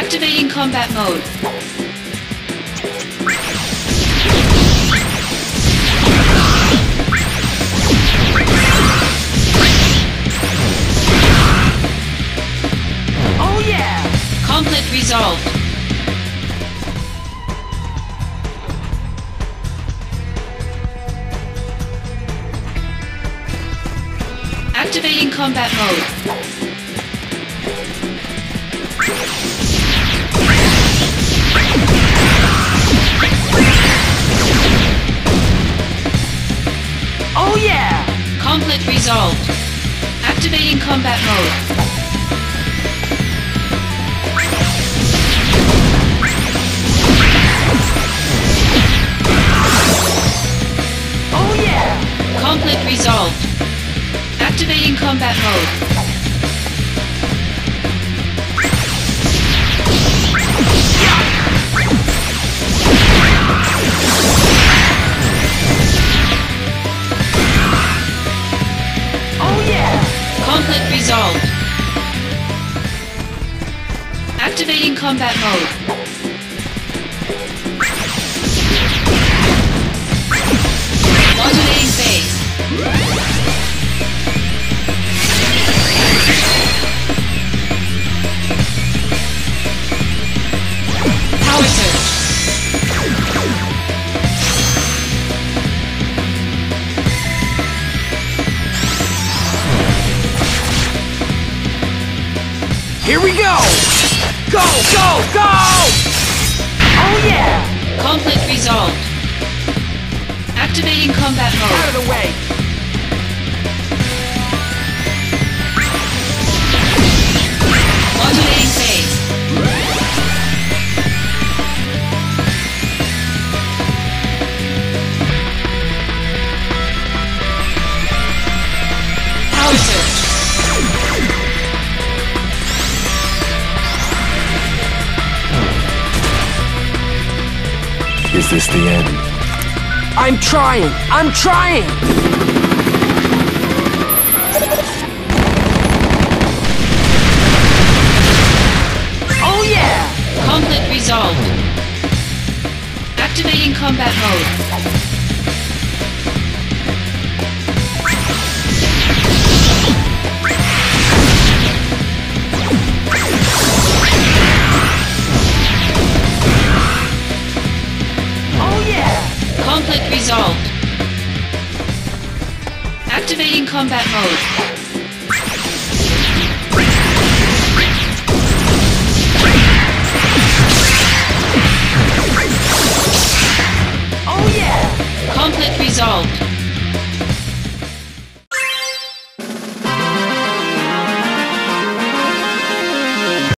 Activating combat mode. Oh yeah! Conflict resolved. Activating combat mode. Oh yeah! Conflict resolved. Activating combat mode. Oh yeah! Conflict resolved. Activating combat mode. Oh yeah! Conflict resolved. Activating combat mode. Modulating phase. Power surge. Here we go! Go, go, go! Oh yeah! Conflict resolved. Activating combat Out mode. of the way! Modulating phase. Power surge. Is this the end? I'm trying! I'm trying! Oh yeah! Conflict resolved. Activating combat mode. Oh yeah! Conflict resolved. Activating combat mode. Oh yeah! Conflict resolved.